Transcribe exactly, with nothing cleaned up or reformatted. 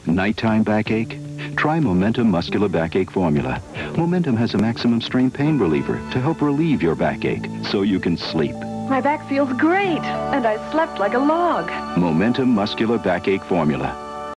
Nighttime backache? Try Momentum Muscular Backache Formula. Momentum has a maximum strain pain reliever to help relieve your backache so you can sleep. My back feels great, and I slept like a log. Momentum Muscular Backache Formula.